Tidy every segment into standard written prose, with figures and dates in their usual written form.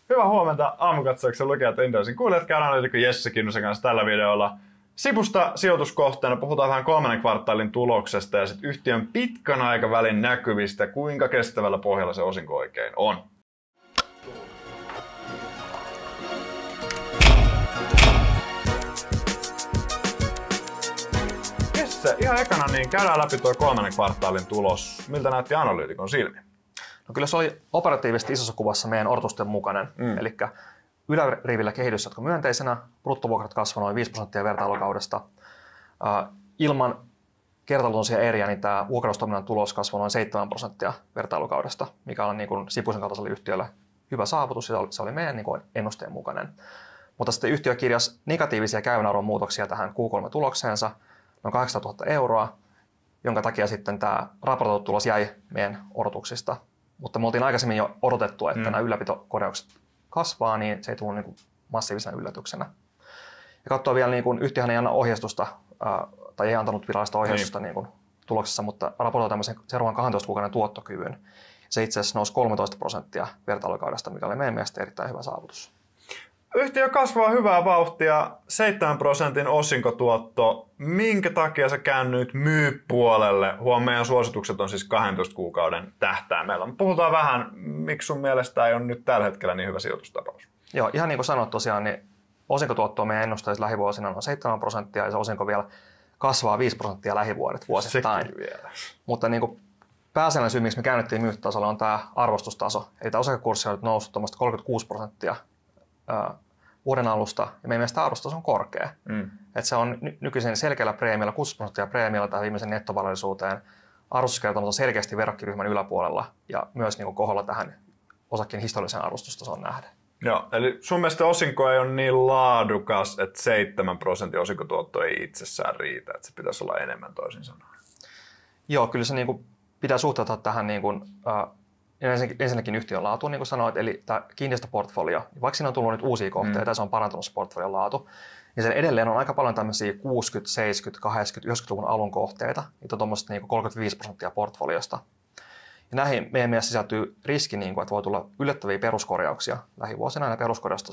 Hyvää huomenta aamukatsauksen lukijat ja Inderesin kuulijat. Käydään analyytikko Jesse Kinnusen kanssa tällä videolla sivusta sijoituskohteena. Puhutaan vähän kolmannen kvartaalin tuloksesta ja sitten yhtiön pitkän aikavälin näkyvistä, kuinka kestävällä pohjalla se osinko oikein on. Jesse, ihan ekana niin käydään läpi tuo kolmannen kvartaalin tulos. Miltä näytti analyytikon silmiin? No kyllä se oli operatiivisesti isossa kuvassa meidän odotusten mukainen. Eli ylärivillä kehitys jatkoi myönteisenä, bruttovuokrat kasvoi noin 5% vertailukaudesta. Ilman kertaluontoisia eriä, niin tämä vuokraustoiminnan tulos kasvoi noin 7% vertailukaudesta, mikä on niin kuin Sipusen kaltaiselle yhtiölle hyvä saavutus, ja se oli meidän niin kuin ennusteen mukainen. Mutta sitten yhtiö kirjasi negatiivisia käyvän arvon muutoksia tähän Q3-tulokseensa, noin 800 000 €, jonka takia sitten tämä raportoitu tulos jäi meidän odotuksista. Mutta me oltiin aikaisemmin jo odotettu, että nämä ylläpitokorjaukset kasvaa, niin se ei tullut niin kuin massiivisena yllätyksenä. Ja katsoa vielä, niin kuin yhtiöhän ei anna ohjeistusta, tai ei antanut virallista ohjeistusta niin kuin tuloksessa, mutta raportoi tämmöisen seuraavan 12 kuukauden tuottokyvyn. Se itse asiassa nousi 13% vertailukaudesta, mikä oli meidän mielestä erittäin hyvä saavutus. Yhtiö kasvaa hyvää vauhtia, 7% osinkotuotto. Minkä takia sä käännyit myy-puolelle? Meidän suositukset on siis 12 kuukauden tähtäimellä. Puhutaan vähän, miksi sun mielestä ei ole nyt tällä hetkellä niin hyvä sijoitustapaus? Joo, ihan niin kuin sanoit tosiaan, niin osinkotuottoa meidän ennusteissa lähivuosina on 7%, ja se osinko vielä kasvaa 5% lähivuodet vuosittain. Mutta niin kuin pääasiallinen syy, miksi me käännyttiin myyntitasolla, on tämä arvostustaso. Eli tämä osakekurssi on nyt noussut 36% vuoden alusta, ja meidän mielestä arvostus on korkea. Että se on nykyisen selkeällä preemialla, 60% preemialla tähän viimeisen nettovarallisuuteen. Arvostuskertomus on selkeästi verrokkiryhmän yläpuolella ja myös niin kuin kohdalla tähän osakkeen historialliseen arvostustasoon nähden. Joo, eli sun mielestä osinko ei ole niin laadukas, että 7% osinkotuotto ei itsessään riitä, että se pitäisi olla enemmän toisin sanoen. Joo, kyllä se niin kuin pitää suhteuttaa tähän niin kuin, ensinnäkin yhtiön laatuun, niin kuin sanoit, eli tämä kiinteistöportfolio. Vaikka siinä on tullut nyt uusia kohteita ja se on parantunut se portfolion laatu, niin sen edelleen on aika paljon tämmöisiä 60, 70, 80, 90-luvun alun kohteita. Niitä on tuommoista niin 35% portfoliosta. Ja näihin meidän mielestä sisältyy riski, niin kuin, että voi tulla yllättäviä peruskorjauksia lähivuosina, ja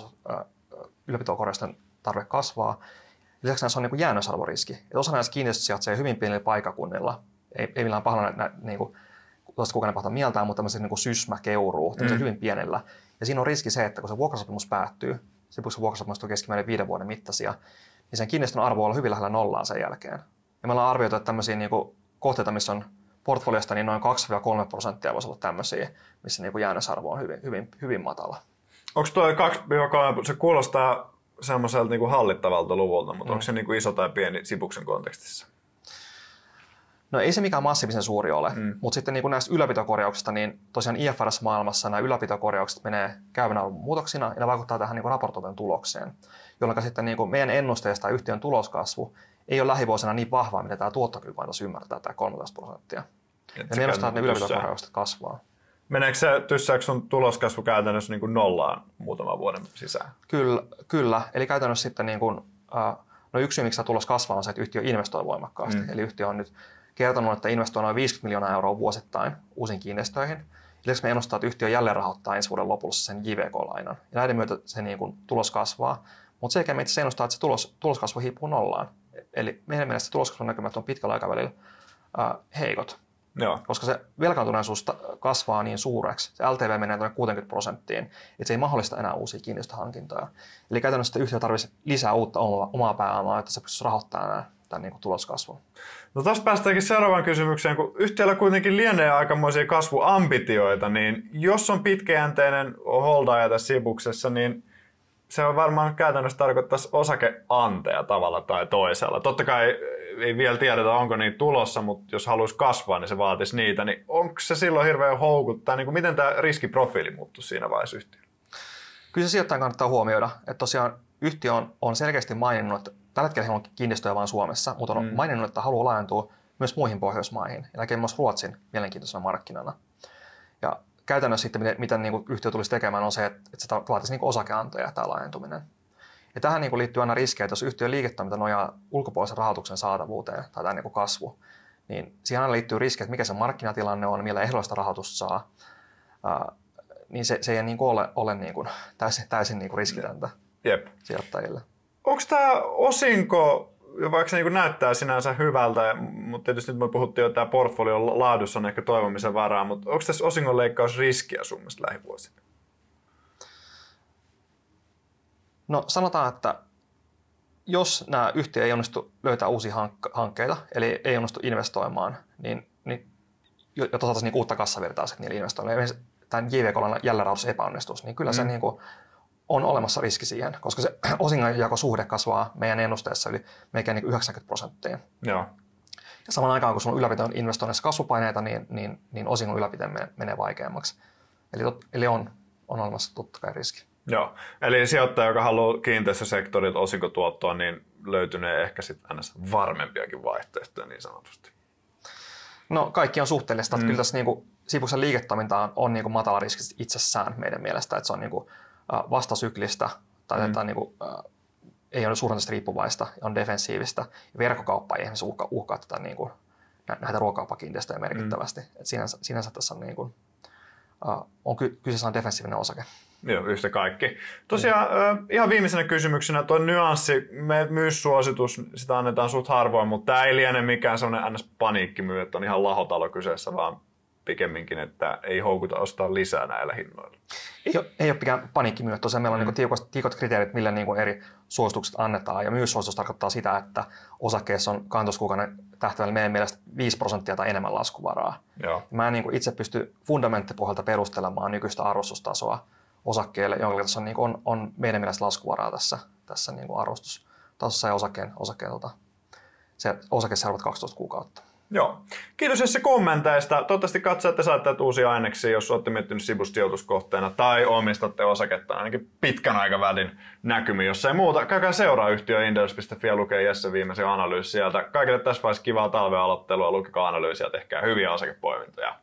ylläpitokorjausten tarve kasvaa. Lisäksi näissä on niin jäännösarvoriski. Et osa näistä kiinteistöistä sijaitsee hyvin pienillä paikakunnilla. Ei millään pahalla niin kukaan ei pahta mieltään, mutta tämmöiset niin Sysmä, Keuruu, hyvin pienellä. Ja siinä on riski se, että kun se vuokrasopimus päättyy, Sipuksen vuokrasopimukset on keskimäärin 5 vuoden mittaisia, niin sen kiinteistön arvo on hyvin lähellä nollaa sen jälkeen. Ja me ollaan arvioitu, että tämmöisiä niin kohteita, missä on portfoliosta, niin noin 2-3% voisi olla tämmöisiä, missä niin jäännösarvo on hyvin matala. Onko tuo 2-3%, se kuulostaa semmoiselta niin hallittavalta luvulta, mutta onko se niin iso tai pieni Sipuksen kontekstissa? No ei se mikään massiivisen suuri ole, mutta sitten niin näistä ylläpitokorjauksista, niin tosiaan IFRS-maailmassa nämä ylläpitokorjaukset menee käyvän arvon muutoksina ja ne vaikuttaa tähän niin raportoitujen tulokseen, jolloin sitten niin meidän ennusteesta yhtiön tuloskasvu ei ole lähivuosina niin vahvaa, mitä tämä tuottokyky antaisi ymmärtää, tämä 13%. Ja me ennustaa, että ne ylläpitokorjaukset kasvaa. Meneekö tyssääkö sun tuloskasvu käytännössä niin kuin nollaan muutaman vuoden sisään? Kyllä. Eli käytännössä sitten niin kuin, yksi syy, miksi tämä tulos kasvaa, on se, että yhtiö investoi voimakkaasti. Eli yhtiö on nyt kertonut, että investoi noin 50 miljoonaa € vuosittain uusiin kiinteistöihin. Lisäksi me ennustaa, että yhtiö jälleen rahoittaa ensi vuoden lopussa sen JVK-lainan. Ja näiden myötä se niin kuin, tulos kasvaa. Mutta sekä me itse ennustaa, että se tuloskasvu hiipuu nollaan. Eli meidän mielestä tuloskasvun näkymät on pitkällä aikavälillä heikot. Joo. Koska se velkaantuneisuus kasvaa niin suureksi, se LTV menee tuonne 60%, että se ei mahdollista enää uusia kiinteistöhankintoja. Eli käytännössä yhtiö tarvitsee lisää uutta omaa pääomaa, että se pystyisi rahoittamaan tämän niin kuin tuloskasvun. No tästä päästäänkin seuraavaan kysymykseen, kun yhtiöllä kuitenkin lienee aikamoisia kasvuambitioita, niin jos on pitkäjänteinen holdaaja tässä Sibuksessa, niin se on varmaan käytännössä tarkoittaisi osakeanteja tavalla tai toisella. Totta kai ei vielä tiedetä, onko niitä tulossa, mutta jos haluaisi kasvaa, niin se vaatisi niitä. Niin onko se silloin hirveän houkuttaa? Niin miten tämä riskiprofiili muuttuu siinä vaiheessa yhtiöllä? Kyllä se sijoittajan kannattaa huomioida, että tosiaan yhtiö on selkeästi maininnut, että tällä hetkellä heillä on kiinteistöjä vain Suomessa, mutta on maininnut, että haluaa laajentua myös muihin Pohjoismaihin ja näkee myös Ruotsin mielenkiintoisena markkinana. Ja käytännössä sitten, miten niin yhtiö tulisi tekemään, on se, että se vaatisi niin osakeantoja tämä laajentuminen. Ja tähän niin liittyy aina riskejä, että jos yhtiön liiketoiminta nojaa ulkopuolisen rahoituksen saatavuuteen tai tämä niin kasvu, niin siihen aina liittyy riskejä, että mikä se markkinatilanne on, millä ehdollista rahoitusta saa. niin se ei niin kuin ole niin kuin täysin niin kuin riskitöntä sijoittajille. Onko tämä osinko, vaikka se niin näyttää sinänsä hyvältä, mutta tietysti nyt me puhuttiin jo, että tämä portfolion laadussa on ehkä toivomisen varaa, mutta onko tässä osingonleikkaus riskiä sun mielestä lähivuosina? No sanotaan, että jos nämä yhtiö ei onnistu löytää uusia hankkeita, eli ei onnistu investoimaan, niin jotta saataisiin niin uutta kassavirtaa niille investoinnille, tämän JVK:n jälleenrahoitus epäonnistus, niin kyllä se niin kuin on olemassa riski siihen, koska se osingonjakosuhde kasvaa meidän ennusteessa yli melkein niin 90%. Joo. Ja samaan aikaan, kun sun ylläpito on investoinnissa kasvupaineita, niin osingon ylläpitäminen menee vaikeammaksi. Eli on olemassa totta kai riski. Joo, eli sijoittaja, joka haluaa kiinteistösektorilta osinkotuottoa, niin löytynee ehkä sitten aina varmempiakin vaihtoehtoja niin sanotusti. No kaikki on suhteellista. Kyllä tässä niin Sibuksen liiketoiminta on niin matala riski itsessään meidän mielestä, että se on niin vastasyklistä tai niin kuin, ei ole suhdanteesta riippuvaista, on defensiivistä. Ja verkkokauppa ei esimerkiksi uhkaa tätä, niin kuin, näitä ruokapakiinteistöjä merkittävästi. Et sinänsä tässä on, niin kuin, on kyseessä on defensiivinen osake. Joo, yhtä kaikki. Tosiaan ihan viimeisenä kysymyksenä tuo nyanssi, myyssuositus, sitä annetaan suht harvoin, mutta tämä ei liene mikään sellainen ns-paniikkimyy, että on ihan lahotalo kyseessä, vaan pikemminkin, että ei houkuta ostaa lisää näillä hinnoilla. Ei ole mikään paniikkimyy. Tosiaan meillä on niin tiukot kriteerit, millä niin eri suositukset annetaan. Ja myyssuositus tarkoittaa sitä, että osakkeessa on 12 kuukauden tähtäimellä meidän mielestä 5% tai enemmän laskuvaraa. Joo. Mä en niin itse pysty fundamenttipohjalta perustelemaan nykyistä arvostustasoa osakkeelle, jonka tässä on meidän mielestä laskuvaraa tässä niin arvostustasossa ja osake seuraavat 12 kuukautta. Joo. Kiitos Jesse kommenteista. Toivottavasti katsojat saatte uusia aineksia, jos olette miettinyt sivusijoituskohteena tai omistatte osaketta ainakin pitkän aikavälin näkymin. Jos ei muuta, käykää seuraa yhtiöindex.fi ja lukee Jesse viimeisen analyysi sieltä. Kaikille tässä vaiheessa kivaa talven aloittelua, lukikaa analyysiä ja tehkää hyviä osakepoimintoja.